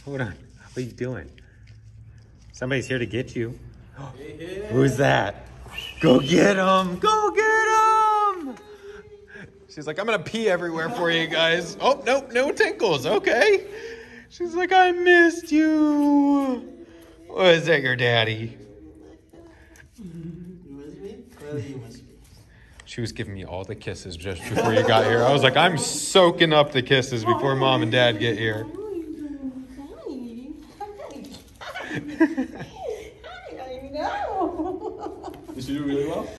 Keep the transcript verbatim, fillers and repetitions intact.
Hold on. What are you doing? Somebody's here to get you. Who's that? Go get him! Go get him! She's like, I'm gonna pee everywhere for you guys. Oh, nope, no tinkles. Okay. She's like, I missed you. Oh, is that your daddy? She was giving me all the kisses just before you got here. I was like, I'm soaking up the kisses before mom and dad get here. Did she do really well?